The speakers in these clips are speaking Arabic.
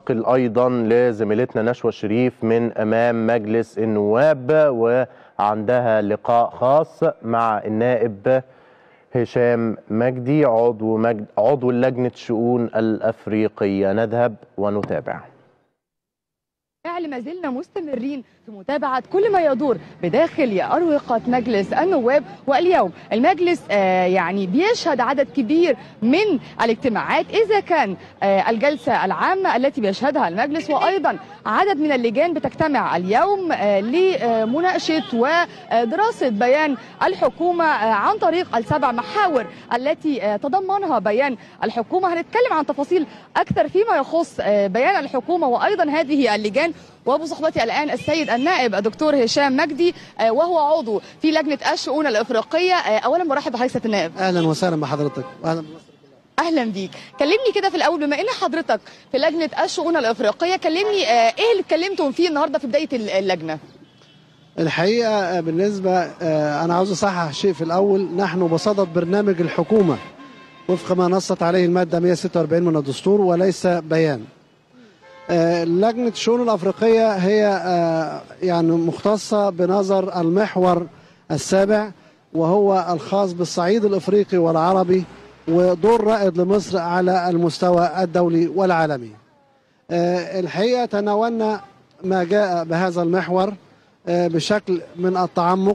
ننتقل أيضا لزميلتنا نشوى الشريف من أمام مجلس النواب، وعندها لقاء خاص مع النائب هشام مجدي عضو لجنة الشؤون الأفريقية. نذهب ونتابع. ما زلنا مستمرين في متابعة كل ما يدور بداخل أروقة مجلس النواب، واليوم المجلس يعني بيشهد عدد كبير من الاجتماعات، إذا كان الجلسة العامة التي بيشهدها المجلس، وأيضا عدد من اللجان بتجتمع اليوم لمناقشة ودراسة بيان الحكومة عن طريق السبع محاور التي تضمنها بيان الحكومة. هنتكلم عن تفاصيل أكثر فيما يخص بيان الحكومة وأيضا هذه اللجان، وبصحبتي الآن السيد النائب الدكتور هشام مجدي وهو عضو في لجنة الشؤون الأفريقية. أولا مرحبا بحضرتك النائب. أهلا وسهلا بحضرتك. أهلا بيك. كلمني كده في الأول، بما إن حضرتك في لجنة الشؤون الأفريقية، كلمني إيه اللي اتكلمتم فيه النهاردة في بداية اللجنة؟ الحقيقة بالنسبة أنا عاوز أصحح شيء في الأول. نحن بصدد برنامج الحكومة وفق ما نصت عليه المادة 146 من الدستور وليس بيان. لجنة الشؤون الأفريقية هي يعني مختصة بنظر المحور السابع، وهو الخاص بالصعيد الأفريقي والعربي، ودور رائد لمصر على المستوى الدولي والعالمي. الحقيقة تناولنا ما جاء بهذا المحور بشكل من التعمق،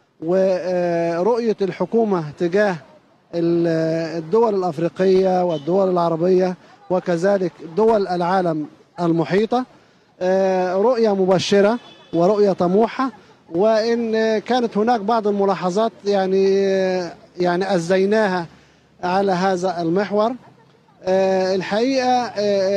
ورؤية الحكومة تجاه الدول الأفريقية والدول العربية وكذلك دول العالم المحيطة. رؤية مبشرة ورؤية طموحة، وإن كانت هناك بعض الملاحظات يعني أزيناها على هذا المحور. الحقيقة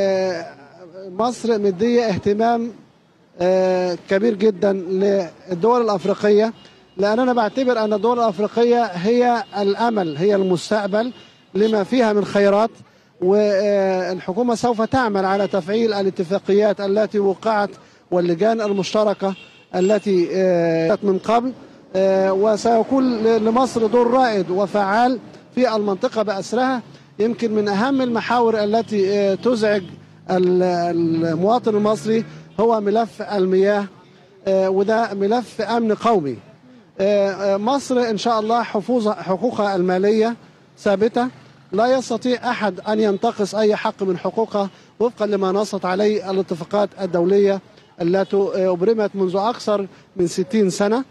مصر مدية اهتمام كبير جدا للدول الأفريقية، لأن أنا بعتبر أن الدول الأفريقية هي الأمل، هي المستقبل لما فيها من خيرات، والحكومة سوف تعمل على تفعيل الاتفاقيات التي وقعت واللجان المشتركة التي من قبل، وسيكون لمصر دور رائد وفعال في المنطقة بأسرها. يمكن من أهم المحاور التي تزعج المواطن المصري هو ملف المياه، وده ملف أمن قومي. مصر إن شاء الله حقوقها المالية ثابتة، لا يستطيع أحد أن ينتقص أي حق من حقوقها وفقا لما نصت عليه الاتفاقات الدولية التي أبرمت منذ أكثر من 60 سنة.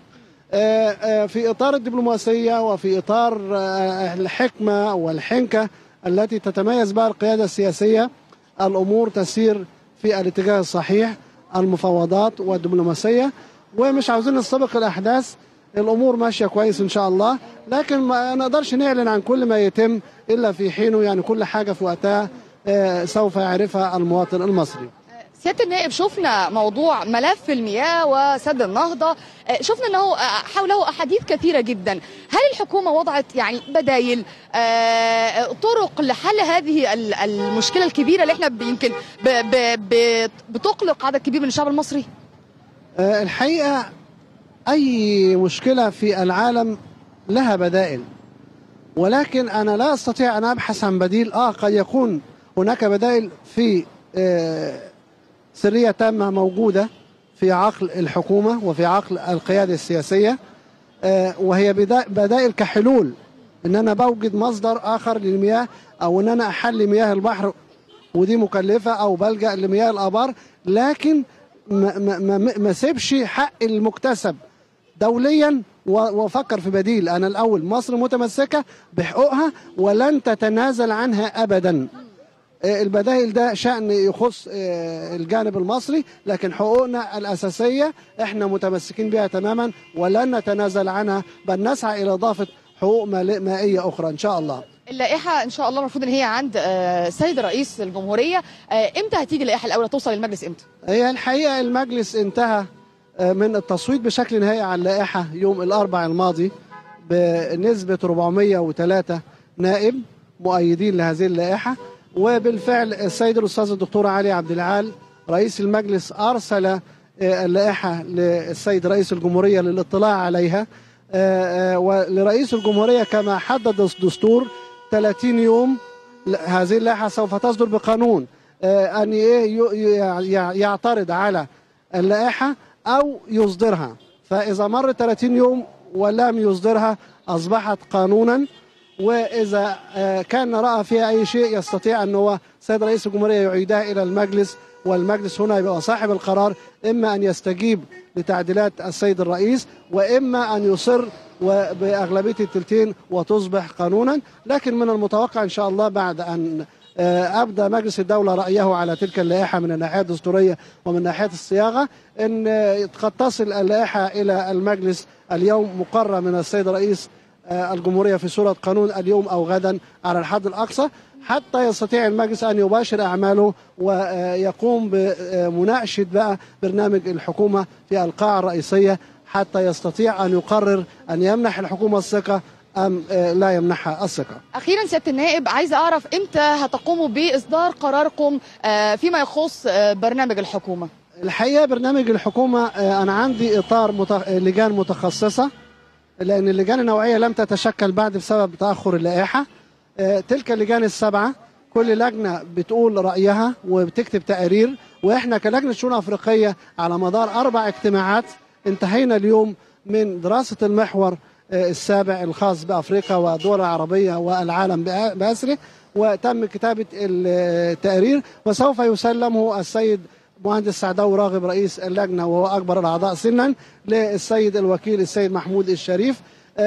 في إطار الدبلوماسية وفي إطار الحكمة والحنكة التي تتميز بها القيادة السياسية، الأمور تسير في الاتجاه الصحيح، المفاوضات والدبلوماسية، ومش عاوزين نستبق الأحداث. الأمور ماشية كويس إن شاء الله، لكن ما نقدرش نعلن عن كل ما يتم إلا في حينه. يعني كل حاجة في وقتها سوف يعرفها المواطن المصري. سيادة النائب، شفنا موضوع ملف المياه وسد النهضة، شفنا أنه حوله أحاديث كثيرة جدا. هل الحكومة وضعت يعني بدايل طرق لحل هذه المشكلة الكبيرة اللي احنا يمكن بتقلق عدد كبير من الشعب المصري؟ الحقيقة أي مشكلة في العالم لها بدائل، ولكن أنا لا أستطيع أن أبحث عن بديل. قد يكون هناك بدائل في سرية تامة موجودة في عقل الحكومة وفي عقل القيادة السياسية، وهي بدائل كحلول، إن أنا بوجد مصدر آخر للمياه، أو إن أنا أحل مياه البحر ودي مكلفة، أو بلجأ لمياه الآبار، لكن ما سيبش حق المكتسب دوليا وفكر في بديل. أنا الأول مصر متمسكة بحقوقها ولن تتنازل عنها أبدا. البدائل ده شأن يخص الجانب المصري، لكن حقوقنا الأساسية احنا متمسكين بها تماما ولن نتنازل عنها، بل نسعى إلى إضافة حقوق مائية أخرى إن شاء الله. اللائحة إن شاء الله المفروض إن هي عند السيد رئيس الجمهورية. إمتى هتيجي اللائحة الأولى، توصل للمجلس إمتى؟ هي الحقيقة المجلس انتهى من التصويت بشكل نهائي على اللائحة يوم الأربعاء الماضي بنسبة 403 نائب مؤيدين لهذه اللائحة، وبالفعل السيد الأستاذ الدكتور علي عبد العال رئيس المجلس أرسل اللائحة للسيد رئيس الجمهورية للاطلاع عليها، ولرئيس الجمهورية كما حدد الدستور 30 يوم. هذه اللائحة سوف تصدر بقانون أن يعترض على اللائحة أو يصدرها. فإذا مر 30 يوم ولم يصدرها أصبحت قانونا، وإذا كان رأى فيها أي شيء يستطيع أن هو سيد رئيس الجمهورية يعيدها إلى المجلس، والمجلس هنا يبقى صاحب القرار، إما أن يستجيب لتعديلات السيد الرئيس وإما أن يصر وبأغلبية الثلثين وتصبح قانونا. لكن من المتوقع إن شاء الله بعد أن أبدأ مجلس الدولة رأيه على تلك اللائحة من الناحية الدستورية ومن ناحية الصياغة، أن قد تصل اللائحة إلى المجلس اليوم مقرر من السيد رئيس الجمهورية في صورة قانون اليوم أو غدا على الحد الأقصى، حتى يستطيع المجلس أن يباشر أعماله ويقوم بمناقشة بقى برنامج الحكومة في القاعة الرئيسية، حتى يستطيع أن يقرر أن يمنح الحكومة الثقة أم لا يمنحها الثقة. أخيرا سيادة النائب، عايزة أعرف إمتى هتقوموا بإصدار قراركم فيما يخص برنامج الحكومة؟ الحقيقة برنامج الحكومة أنا عندي إطار لجان متخصصة، لأن اللجان النوعية لم تتشكل بعد بسبب تأخر اللائحة. تلك اللجان السبعة كل لجنة بتقول رأيها وبتكتب تقارير، وإحنا كلجنة شؤون أفريقية على مدار 4 اجتماعات انتهينا اليوم من دراسة المحور السابع الخاص بأفريقيا والدول العربية والعالم بأسره، وتم كتابة التقرير وسوف يسلمه السيد مهندس سعداوي راغب رئيس اللجنة وهو أكبر الأعضاء سنا للسيد الوكيل السيد محمود الشريف،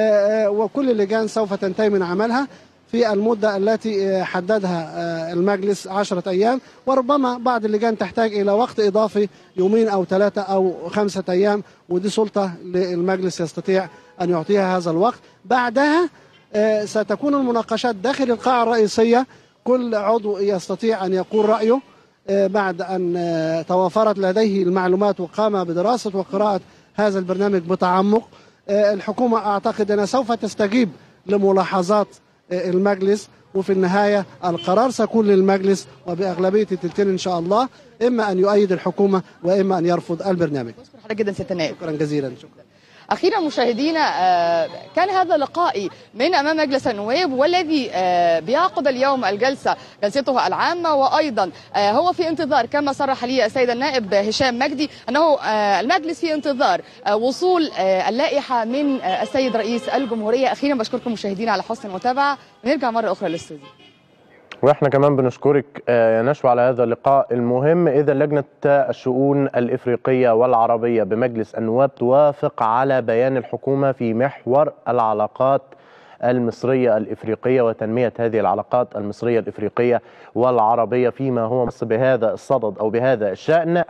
وكل اللجان سوف تنتهي من عملها في المدة التي حددها المجلس 10 أيام، وربما بعض اللجان تحتاج إلى وقت إضافي 2 أو 3 أو 5 أيام، ودي سلطة للمجلس يستطيع أن يعطيها هذا الوقت. بعدها ستكون المناقشات داخل القاعة الرئيسية، كل عضو يستطيع أن يقول رأيه بعد أن توافرت لديه المعلومات وقام بدراسة وقراءة هذا البرنامج بتعمق. الحكومة أعتقد أنها سوف تستجيب لملاحظات المجلس، وفي النهاية القرار سيكون للمجلس وبأغلبية الثلثين إن شاء الله، إما أن يؤيد الحكومة وإما أن يرفض البرنامج. بشكر حضرتك جدا سيادة النائب. شكرا جزيلا. شكرا. أخيرا مشاهدينا، كان هذا لقائي من أمام مجلس النواب، والذي بيعقد اليوم جلسته العامة، وأيضا هو في انتظار كما صرح لي السيد النائب هشام مجدي أنه المجلس في انتظار وصول اللائحة من السيد رئيس الجمهورية. أخيرا بشكركم مشاهدينا على حسن المتابعة، ونرجع مرة أخرى للاستوديو. واحنا كمان بنشكرك يا نشوى على هذا اللقاء المهم. اذا لجنه الشؤون الافريقيه والعربيه بمجلس النواب توافق على بيان الحكومه في محور العلاقات المصريه الافريقيه وتنميه هذه العلاقات المصريه الافريقيه والعربيه فيما هو مصر بهذا الصدد او بهذا الشان،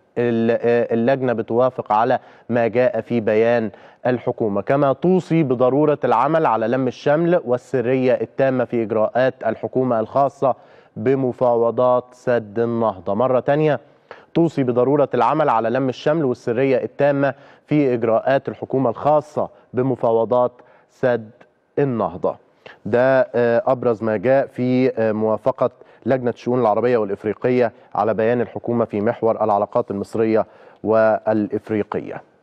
اللجنة بتوافق على ما جاء في بيان الحكومة، كما توصي بضرورة العمل على لم الشمل والسرية التامة في إجراءات الحكومة الخاصة بمفاوضات سد النهضة. مرة تانية توصي بضرورة العمل على لم الشمل والسرية التامة في إجراءات الحكومة الخاصة بمفاوضات سد النهضة. ده أبرز ما جاء في موافقة لجنة الشؤون العربية والإفريقية على بيان الحكومة في محور العلاقات المصرية والإفريقية.